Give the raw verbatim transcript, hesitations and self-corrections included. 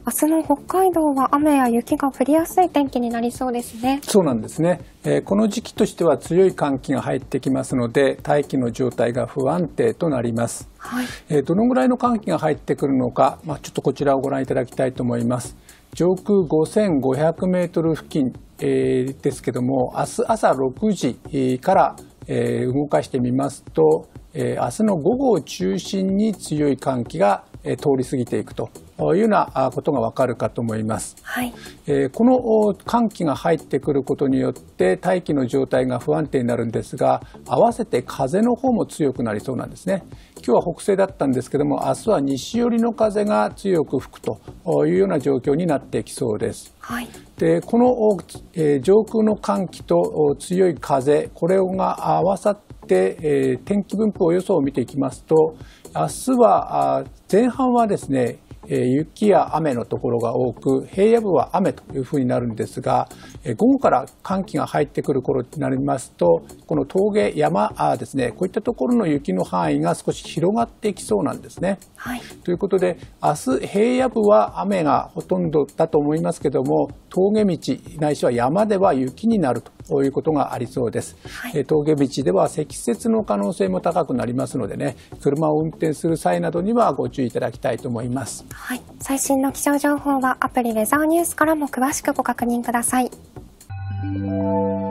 明日の北海道は雨や雪が降りやすい天気になりそうですね。 そうなんですね。えー、この時期としては強い寒気が入ってきますので、大気の状態が不安定となります。はい、えー、どのぐらいの寒気が入ってくるのか、まあ、ちょっとこちらをご覧いただきたいと思います。上空ごせんごひゃくメートル付近、えー、ですけども、明日朝ろくじから、えー、動かしてみますと、えー、明日の午後を中心に強い寒気が、えー、通り過ぎていくというようなことがわかるかと思います。はい、えー、この寒気が入ってくることによって大気の状態が不安定になるんですが、合わせて風の方も強くなりそうなんですね。今日は北西だったんですけども、明日は西寄りの風が強く吹くというような状況になってきそうです。はい、でこの、えー、上空の寒気と強い風、これが合わさって、えー、天気分布予想を見ていきますと、明日は前半はですね、雪や雨のところが多く、平野部は雨というふうになるんですが、午後から寒気が入ってくる頃になりますと、この峠、山ですね、こういったところの雪の範囲が少し広がってきそうなんですね。はい、ということで、明日平野部は雨がほとんどだと思いますけども、峠道ないしは山では雪になるということがありそうです。はい、峠道では積雪の可能性も高くなりますのでね、車を運転する際などにはご注意いただきたいと思います。 はい、最新の気象情報はアプリウェザーニュースからも詳しくご確認ください。